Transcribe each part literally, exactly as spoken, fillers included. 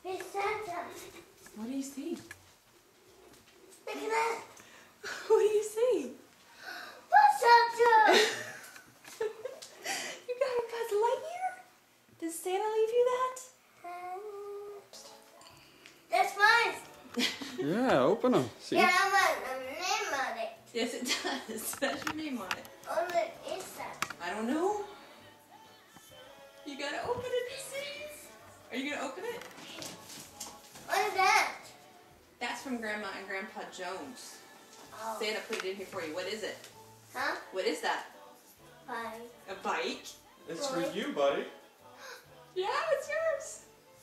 It's Santa. What do you see? Look at that. What do you see? What's Santa? You got a Buzz Lightyear? Did Santa leave you that? That's mine. Yeah, open them. See? Yeah, I want a name on it. Yes, it does. That's your name on it. Oh, look, is that? I don't know. You gotta open it and see. Are you gonna open it? What is that? That's from Grandma and Grandpa Jones. Oh. Santa put it in here for you. What is it? Huh? What is that? Bye. A bike? It's for you, buddy. Yeah, it's yours.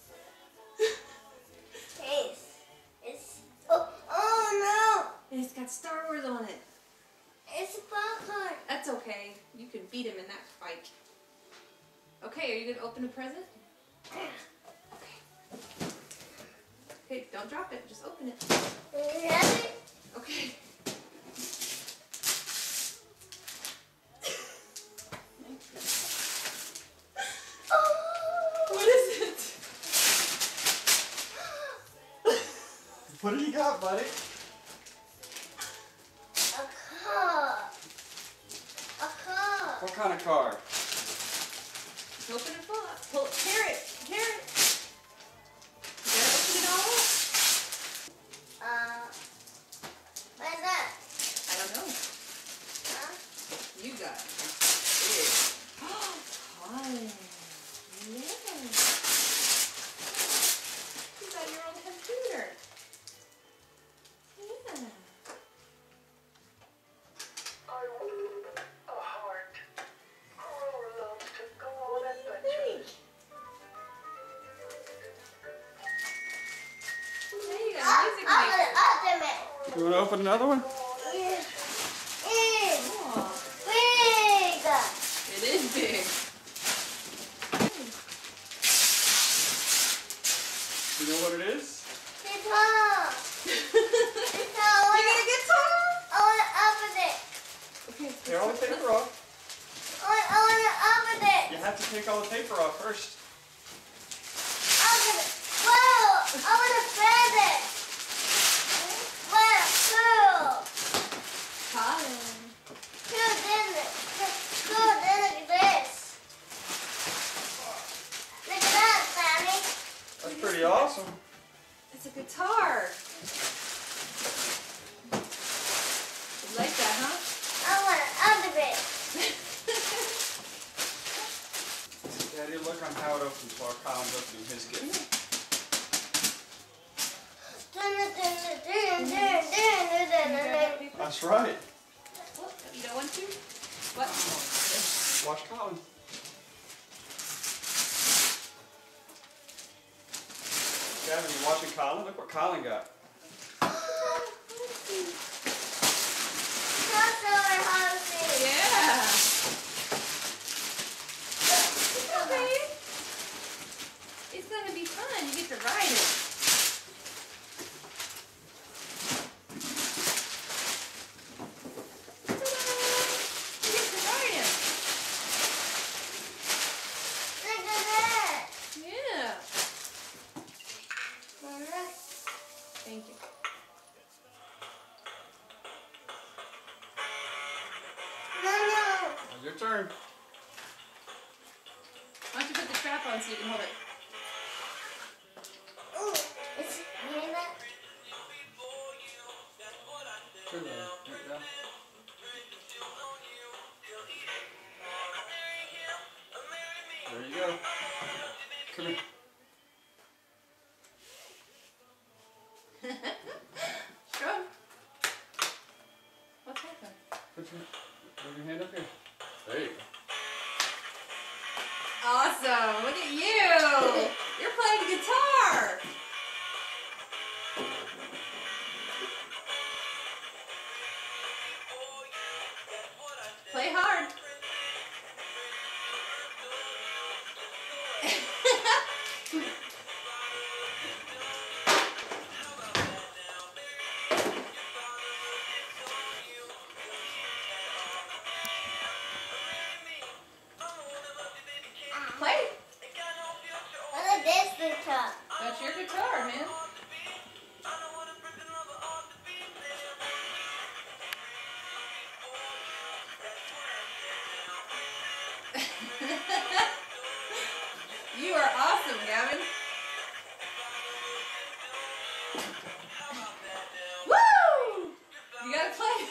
Case. It's. Oh, oh And it's got Star Wars on it. no! It's a popcorn. That's okay. You can beat him in that bike. Okay, are you gonna open a present? Okay. Okay, don't drop it. Just open it. You have it? Okay. Oh! What is it? What do you got, buddy? A car. A car. What kind of car? Open it up. Pull it. Tear it. Tear it. You gotta open it all up. Uh, what is that? I don't know. Huh? You got it. Big. Colin. Yeah. You got your own computer. Yeah. I want a heart. Who loves to go on What do you adventures? think? There you go. Music I'm maker. an ultimate. You want to open another one? Yeah. It's Aw, big. it is big. You know what it is? Guitar. Guitar. You got a guitar? I want to open it. Okay. Take all the paper off. I want, I want to open it. You have to take all the paper off first. Open it. Whoa! I want to bend it. Wow, cool. Colin. Cool, then cool, then look at this. Look at that, Sammy. That's pretty awesome. It's a guitar. You like that, huh? I want to open it. Daddy, look on how it opens while Colin's opening his gift. Dun, dun, dun, dun, dun, dun, dun, dun, dun. That's right. Oh, you don't want to? What? Watch Colin. Gavin, you watching Colin? Look what Colin got. Crossover housing. Yeah. Okay. It's gonna be fun. You get to ride it. You get to ride him. Look at that. Yeah. Alright. Thank you. No, no. Your turn. Why don't you put the strap on so you can hold it? Ooh, it's, you hear that? Turn it on. Right down. There you go. Come here. Shrug. What's happening? Put your, put your hand up here. There you go. Awesome! Look at you! You're playing the guitar! Play hard. guitar. That's your guitar, man. You are awesome, Gavin. Woo! You gotta play.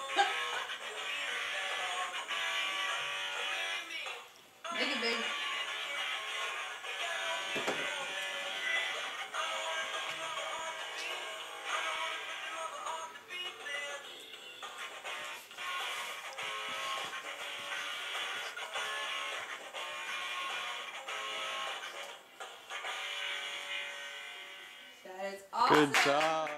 Make it big. That is awesome. Good job.